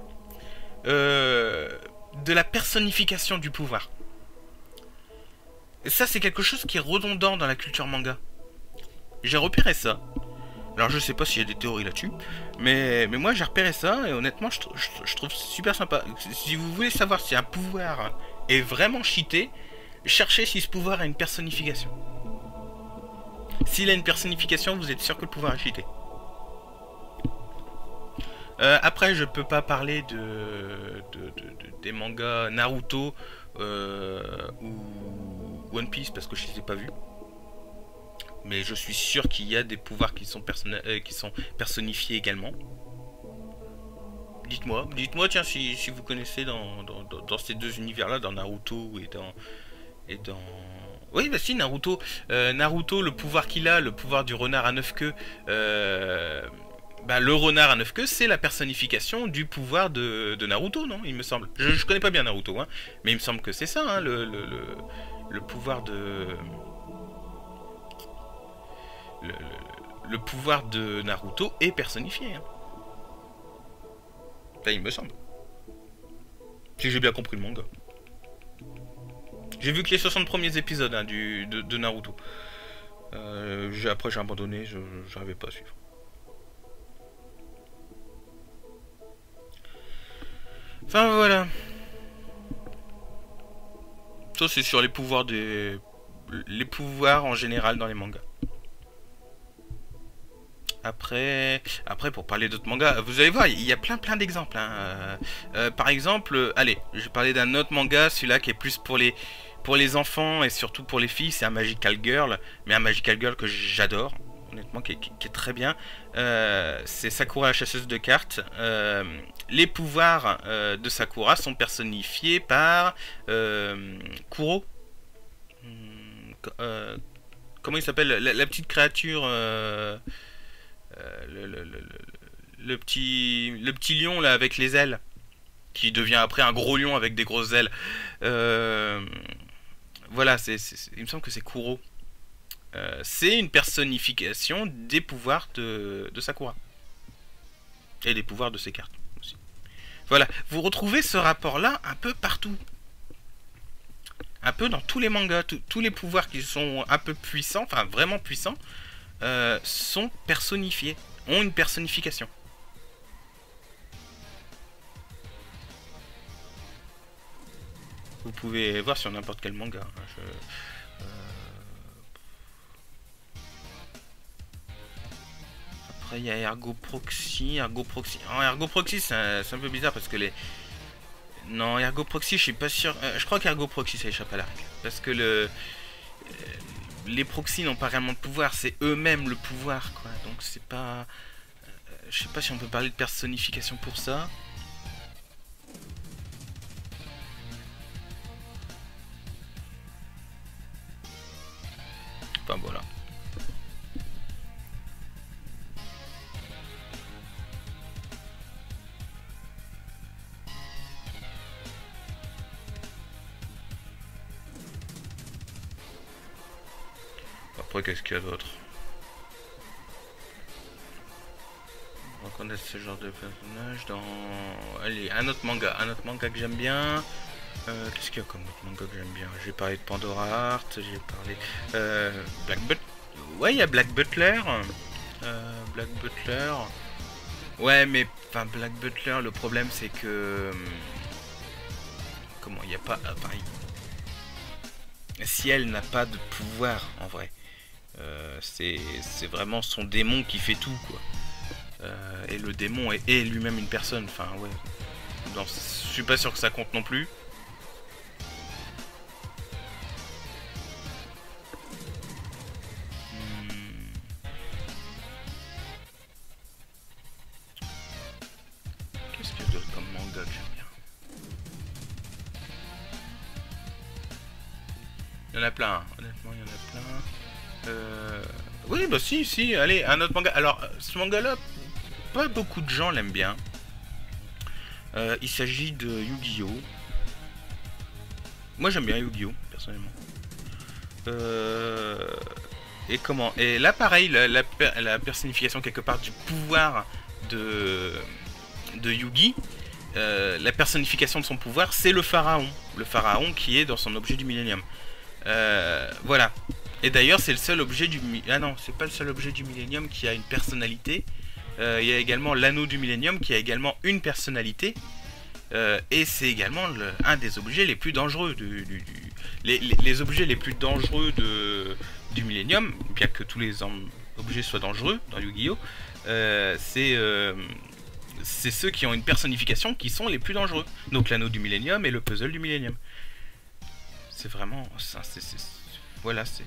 Euh, de la personnification du pouvoir. Et ça, c'est quelque chose qui est redondant dans la culture manga. J'ai repéré ça. Alors, je sais pas s'il y a des théories là-dessus, mais, mais moi, j'ai repéré ça, et honnêtement, je, je, je trouve super sympa. Si vous voulez savoir si un pouvoir est vraiment cheaté, cherchez si ce pouvoir a une personnification. S'il a une personnification, vous êtes sûr que le pouvoir est cheaté. Euh, après, je peux pas parler de, de, de, de des mangas Naruto euh, ou One Piece parce que je les ai pas vus. Mais je suis sûr qu'il y a des pouvoirs qui sont, euh, qui sont personnifiés également. Dites-moi, dites-moi tiens si, si vous connaissez dans, dans, dans, dans ces deux univers-là, dans Naruto et dans et dans oui, bah si, Naruto. Euh, Naruto, le pouvoir qu'il a, le pouvoir du renard à neuf queues. Euh, Bah, le renard à neuf queues, c'est la personnification du pouvoir de, de Naruto, non? Il me semble. Je, je connais pas bien Naruto, hein, mais il me semble que c'est ça, hein, le, le, le, le pouvoir de... Le, le, le pouvoir de Naruto est personnifié. Hein. Enfin, il me semble. Si j'ai bien compris le manga. J'ai vu que les soixante premiers épisodes hein, du, de, de Naruto. Euh, j'ai, après, j'ai abandonné, je n'arrivais pas à suivre. Enfin voilà. Ça c'est sur les pouvoirs des... Les pouvoirs en général dans les mangas. Après, après pour parler d'autres mangas, vous allez voir, il y a plein plein d'exemples. Hein. Euh, euh, par exemple, euh, allez, je vais parler d'un autre manga, celui-là qui est plus pour les pour les enfants et surtout pour les filles, c'est un Magical Girl, mais un Magical Girl que j'adore, honnêtement, qui est, qui, qui est très bien. Euh, c'est Sakura la chasseuse de cartes. Euh, les pouvoirs euh, de Sakura sont personnifiés par euh, Kuro. Euh, comment il s'appelle la, la petite créature euh, euh, le, le, le, le, petit, le petit lion là avec les ailes qui devient après un gros lion avec des grosses ailes. Euh, voilà, c'est, c'est, il me semble que c'est Kuro. Euh, c'est une personnification des pouvoirs de, de Sakura. Et des pouvoirs de ses cartes aussi. Voilà, vous retrouvez ce rapport-là un peu partout. Un peu dans tous les mangas. Tous les pouvoirs qui sont un peu puissants, enfin vraiment puissants, euh, sont personnifiés, ont une personnification. Vous pouvez voir sur n'importe quel manga. Hein, je... Après, il y a Ergo Proxy. Ergo Proxy, oh, Ergo Proxy c'est un, un peu bizarre parce que les... Non, Ergo Proxy, je suis pas sûr. Euh, je crois qu'Ergo Proxy, ça échappe à la règle. Parce que le... Euh, les proxys n'ont pas réellement de pouvoir, c'est eux-mêmes le pouvoir, quoi. Donc c'est pas... Euh, je sais pas si on peut parler de personnification pour ça. Enfin, voilà. Après, qu'est-ce qu'il y a d'autre? connaître ce genre de personnage dans... Allez, un autre manga, un autre manga que j'aime bien. Euh, Qu'est-ce qu'il y a comme autre manga que j'aime bien? J'ai parlé de Pandora Art, j'ai parlé... Euh, Black Butler. Ouais, il y a Black Butler. Euh, Black Butler. Ouais, mais enfin Black Butler, le problème c'est que... Comment, il n'y a pas... Ah, pareil. Si elle n'a pas de pouvoir, en vrai. Euh, c'est vraiment son démon qui fait tout, quoi. Euh, et le démon est, est lui-même une personne. Enfin, ouais. Non, je suis pas sûr que ça compte non plus. Hmm. Qu'est-ce qu'il y a d'autre comme manga que j'aime bien? Il y en a plein, hein. Honnêtement, il y en a plein. Euh... Oui, bah si, si, allez, un autre manga. Alors, ce manga-là, pas beaucoup de gens l'aiment bien. Euh, il s'agit de Yu-Gi-Oh! Moi j'aime bien Yu-Gi-Oh! Personnellement. Euh... Et comment? Et là pareil, la, la, la personnification quelque part du pouvoir de, de Yugi, euh, la personnification de son pouvoir, c'est le pharaon. Le pharaon qui est dans son objet du millénium. Euh, voilà. Et d'ailleurs c'est le seul objet du... Ah non, c'est pas le seul objet du millénium qui a une personnalité. Euh, il y a également l'anneau du millénium qui a également une personnalité. Euh, et c'est également le, un des objets les plus dangereux du, du, du les, les, les objets les plus dangereux de, du millénium, bien que tous les objets soient dangereux dans Yu-Gi-Oh! Euh, c'est euh, c'est ceux qui ont une personnification qui sont les plus dangereux. Donc l'anneau du millénium et le puzzle du millénium. C'est vraiment ça, c'est voilà, c'est...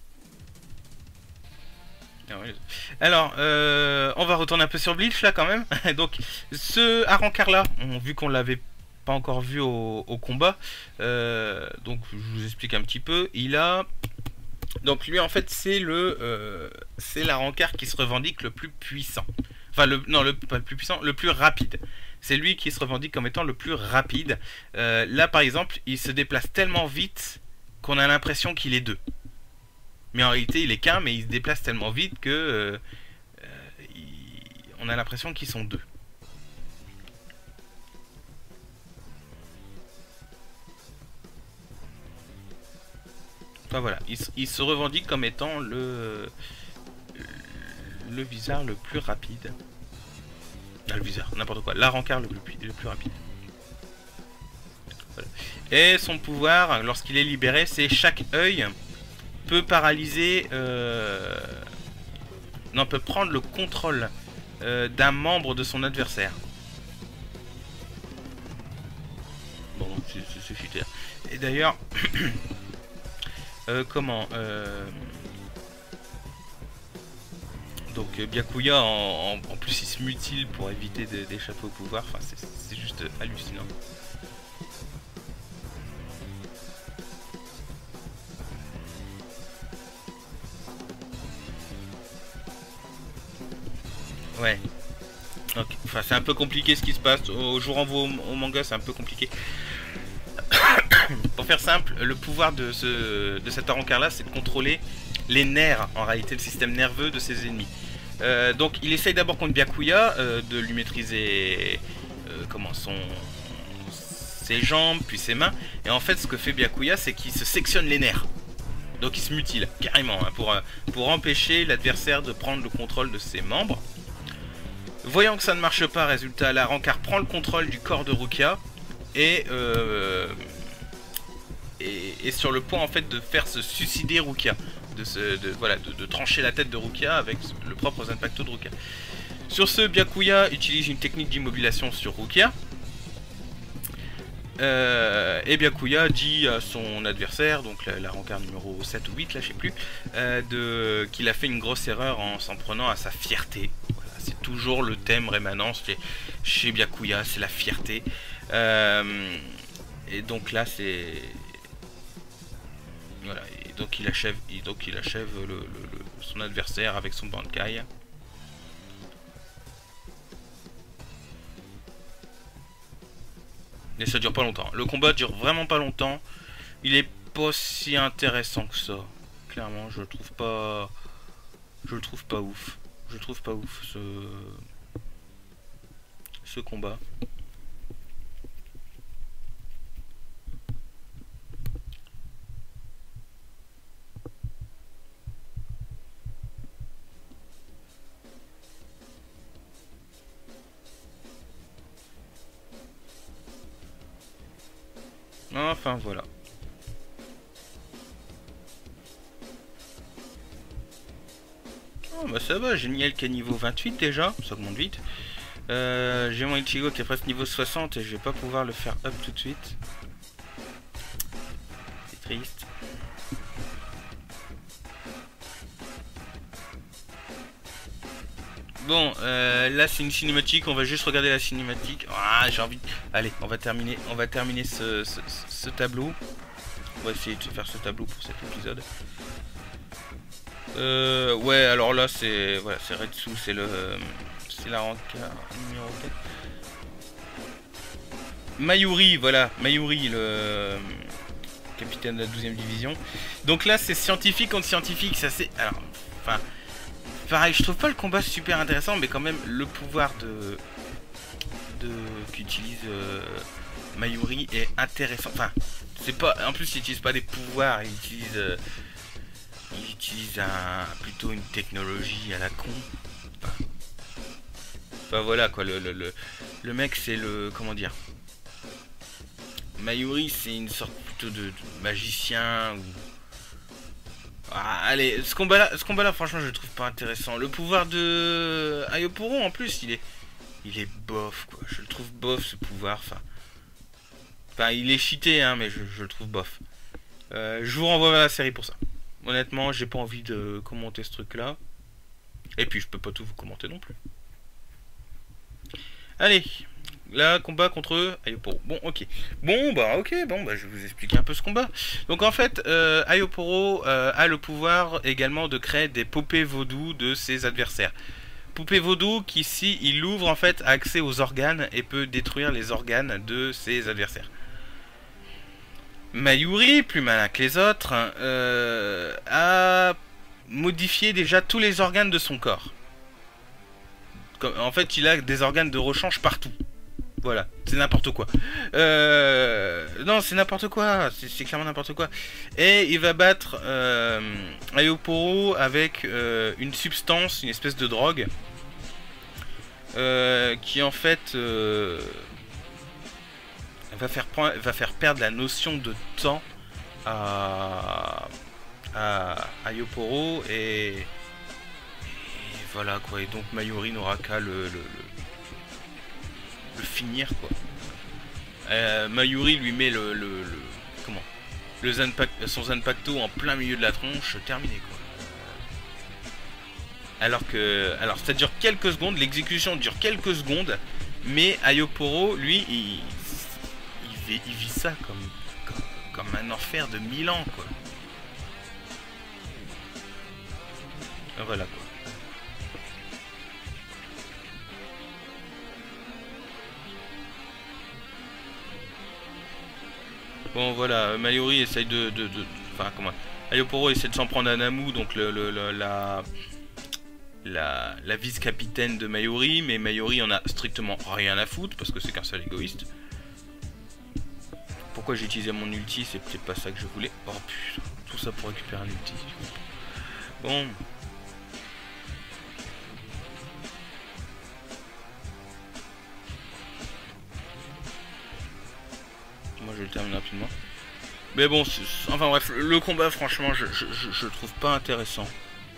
Alors, euh, on va retourner un peu sur Bleach là quand même. Donc, ce Arrancar là, on, vu qu'on l'avait pas encore vu au, au combat, euh, donc je vous explique un petit peu. Il a, donc lui en fait c'est le, euh, c'est l'Arrancar qui se revendique le plus puissant. Enfin, le, non, le, pas le plus puissant, le plus rapide. C'est lui qui se revendique comme étant le plus rapide. Euh, là par exemple, il se déplace tellement vite qu'on a l'impression qu'il est deux. Mais en réalité, il est qu'un, mais il se déplace tellement vite que euh, euh, il... on a l'impression qu'ils sont deux. Enfin voilà, il, il se revendique comme étant le le viseur le plus rapide. Ah, le viseur, n'importe quoi. L'Arrancar le plus, le plus rapide. Voilà. Et son pouvoir, lorsqu'il est libéré, c'est chaque œil peut paralyser, euh... non, peut prendre le contrôle euh, d'un membre de son adversaire. Bon, c'est cheaté. Et d'ailleurs, euh, comment euh... donc Byakuya, en, en, en plus, il se mutile pour éviter d'échapper au pouvoir. Enfin, c'est juste hallucinant. Ouais. Okay. Enfin, c'est un peu compliqué ce qui se passe. Au jour en au, au manga, c'est un peu compliqué. Pour faire simple, le pouvoir de, ce, de cet Arrancar là, c'est de contrôler les nerfs, en réalité, le système nerveux de ses ennemis. Euh, donc, il essaye d'abord contre Byakuya euh, de lui maîtriser euh, comment son, ses jambes, puis ses mains. Et en fait, ce que fait Byakuya, c'est qu'il se sectionne les nerfs. Donc, il se mutile carrément hein, pour, pour empêcher l'adversaire de prendre le contrôle de ses membres. Voyant que ça ne marche pas, résultat, l'Arrancar prend le contrôle du corps de Rukia et, euh, et, et sur le point en fait de faire se suicider Rukia, de, se, de, voilà, de, de trancher la tête de Rukia avec le propre Zanpakuto de Rukia. Sur ce, Byakuya utilise une technique d'immobilisation sur Rukia. Euh, et Byakuya dit à son adversaire, donc l'Arrancar numéro sept ou huit, là je sais plus, euh, qu'il a fait une grosse erreur en s'en prenant à sa fierté. C'est toujours le thème rémanent chez, chez Byakuya, c'est la fierté. Euh, et donc là, c'est... Voilà, et donc il achève, et donc il achève le, le, le, son adversaire avec son Bankai. Et ça dure pas longtemps. Le combat dure vraiment pas longtemps. Il est pas si intéressant que ça. Clairement, je le trouve pas... Je le trouve pas ouf. Je trouve pas ouf ce... ce combat. Enfin voilà. Oh bah ça va, j'ai Niel qui est niveau vingt-huit déjà, ça augmente vite. Euh, j'ai mon Ichigo qui est presque niveau soixante et je vais pas pouvoir le faire up tout de suite. C'est triste. Bon, euh, là c'est une cinématique, on va juste regarder la cinématique. Ah, j'ai envie de... Allez, on va terminer, on va terminer ce, ce, ce tableau. On va essayer de faire ce tableau pour cet épisode. Euh, ouais, alors là c'est... Voilà, c'est Retsu, c'est le... C'est la ranka numéro quatre. Mayuri, voilà, Mayuri, le capitaine de la douzième division. Donc là c'est scientifique contre scientifique, ça c'est... Alors, enfin... Pareil, je trouve pas le combat super intéressant, mais quand même le pouvoir de, de qu'utilise euh, Mayuri est intéressant. Enfin, c'est pas. En plus, il utilise pas des pouvoirs, il utilise, euh, il utilise un, plutôt une technologie à la con. Enfin, enfin voilà quoi. Le le le, le mec, c'est le comment dire. Mayuri, c'est une sorte plutôt de, de magicien ou. Ah, allez, ce combat là, ce combat là, franchement, je le trouve pas intéressant. Le pouvoir de Ayoporo, en plus, il est, il est bof, quoi. Je le trouve bof ce pouvoir. Enfin, enfin, il est cheaté, hein, mais je, je le trouve bof. Euh, je vous renvoie vers la série pour ça. Honnêtement, j'ai pas envie de commenter ce truc-là. Et puis, je peux pas tout vous commenter non plus. Allez. Là, combat contre Ayoporo. Bon, ok. Bon, bah, ok. Bon, bah, je vais vous expliquer un peu ce combat. Donc, en fait, euh, Ayoporo euh, a le pouvoir également de créer des poupées vaudou de ses adversaires. Poupées vaudou qui, si il ouvre, en fait, a accès aux organes et peut détruire les organes de ses adversaires. Mayuri, plus malin que les autres, euh, a modifié déjà tous les organes de son corps. En fait, il a des organes de rechange partout. Voilà, c'est n'importe quoi. Euh... Non, c'est n'importe quoi. C'est clairement n'importe quoi. Et il va battre euh, Ayoporo avec euh, une substance, une espèce de drogue, euh, qui en fait euh, va, faire, va faire perdre la notion de temps à, à Ayoporo et, et voilà quoi. Et donc Mayuri n'aura qu'à le, le, le le finir quoi. Euh, Mayuri lui met le, le, le comment le Zanpac, son Zanpacto en plein milieu de la tronche, terminé quoi. Alors que alors ça dure quelques secondes, l'exécution dure quelques secondes, mais Ayoporo lui il, il, vit, il vit ça comme, comme comme un enfer de mille ans quoi. Voilà quoi. Bon voilà, Mayuri essaye de, de, de... Enfin comment... Ayoporo essaie de s'en prendre à Namu, donc le, le, le, la... La, la vice-capitaine de Mayuri, mais Mayuri en a strictement rien à foutre, parce que c'est qu'un seul égoïste. Pourquoi j'ai utilisé mon ulti, c'est peut-être pas ça que je voulais. Oh putain, tout ça pour récupérer un ulti. Bon... Moi je le termine rapidement. Mais bon, enfin bref, le combat franchement je, je, je, je le trouve pas intéressant.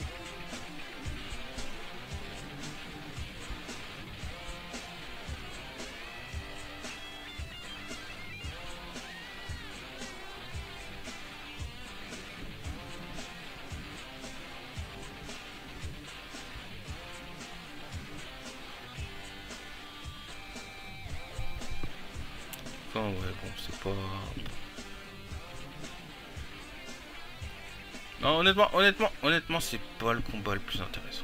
Enfin ouais bon c'est pas... Non, honnêtement, honnêtement, honnêtement, c'est pas le combat le plus intéressant.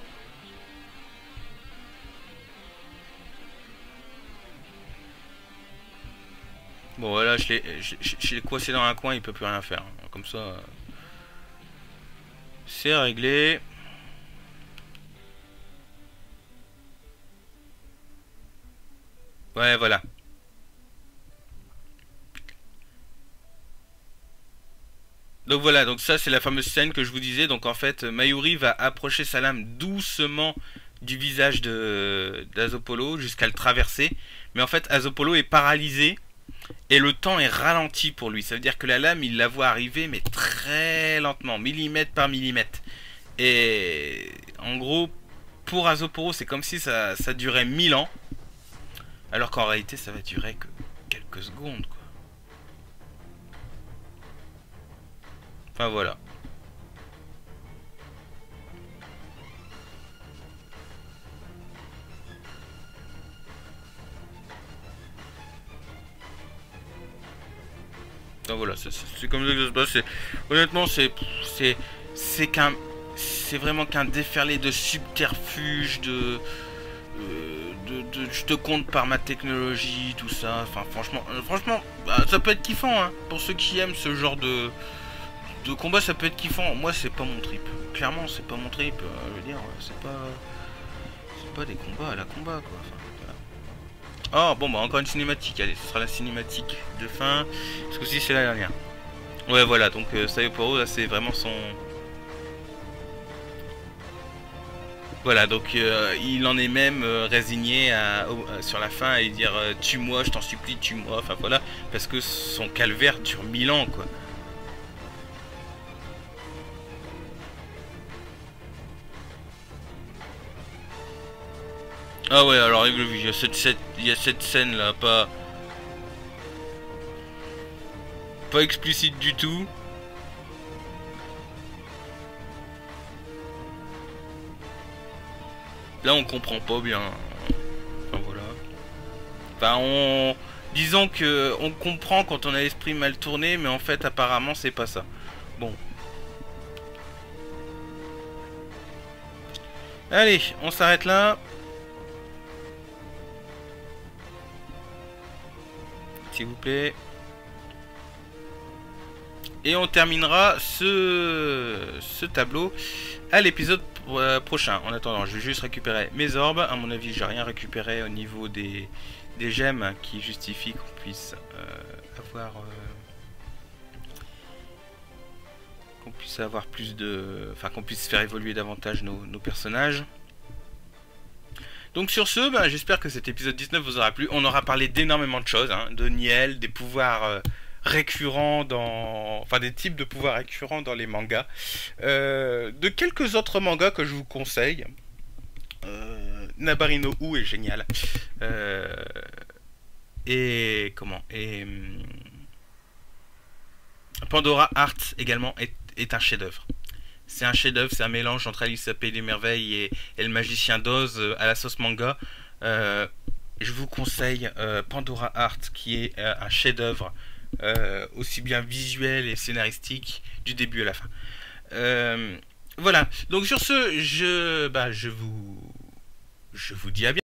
Bon, voilà, je l'ai coincé dans un coin, il peut plus rien faire. Comme ça, euh, c'est réglé. Ouais, voilà. Donc voilà, donc ça c'est la fameuse scène que je vous disais. Donc en fait, Mayuri va approcher sa lame doucement du visage de d'Azopolo jusqu'à le traverser. Mais en fait, Azopolo est paralysé et le temps est ralenti pour lui. Ça veut dire que la lame, il la voit arriver, mais très lentement, millimètre par millimètre. Et en gros, pour Azopolo, c'est comme si ça, ça durait mille ans, alors qu'en réalité, ça va durer que quelques secondes, quoi. Enfin voilà. Donc voilà, c'est comme ça que ça se passe. Honnêtement, c'est c'est c'est qu'un c'est vraiment qu'un déferlé de subterfuges, de, euh, de, de je te compte par ma technologie, tout ça. Enfin, franchement, euh, franchement, bah, ça peut être kiffant, hein. Pour ceux qui aiment ce genre de de combat, ça peut être kiffant. Moi, c'est pas mon trip. Clairement, c'est pas mon trip. Euh, je veux dire, c'est pas c'est pas des combats à la combat, quoi. Enfin, oh, bon, bah, encore une cinématique. Allez, ce sera la cinématique de fin. Parce que si c'est la dernière. Ouais, voilà, donc euh, Sayoporo, là, c'est vraiment son... Voilà, donc euh, il en est même euh, résigné à, au, euh, sur la fin à lui dire euh, tue-moi, je t'en supplie, tue-moi. Enfin, voilà, parce que son calvaire dure mille ans, quoi. Ah ouais, alors il y a cette, cette, il y a cette scène là, pas... Pas explicite du tout. Là, on comprend pas bien. Enfin, voilà. Enfin, on... Disons que on comprend quand on a l'esprit mal tourné, mais en fait, apparemment, c'est pas ça. Bon. Allez, on s'arrête là. S'il vous plaît. Et on terminera ce, ce tableau à l'épisode euh, prochain. En attendant, je vais juste récupérer mes orbes. À mon avis, j'ai rien récupéré au niveau des, des gemmes qui justifient qu'on puisse euh, avoir euh, qu'on puisse avoir plus de, enfin qu'on puisse faire évoluer davantage nos, nos personnages. Donc sur ce, ben, j'espère que cet épisode dix-neuf vous aura plu. On aura parlé d'énormément de choses, hein, de Niel, des pouvoirs euh, récurrents dans... Enfin des types de pouvoirs récurrents dans les mangas. Euh, de quelques autres mangas que je vous conseille. Euh, Nabari no U est génial. Euh, et... Comment Et... hum, Pandora Hearts également est, est un chef-d'œuvre. C'est un chef-d'œuvre, c'est un mélange entre Alice au Pays des Merveilles et, et le magicien d'Oz euh, à la sauce manga. Euh, je vous conseille euh, Pandora Hearts, qui est euh, un chef-d'œuvre euh, aussi bien visuel et scénaristique du début à la fin. Euh, voilà. Donc sur ce, je, bah, je vous, je vous dis à bientôt.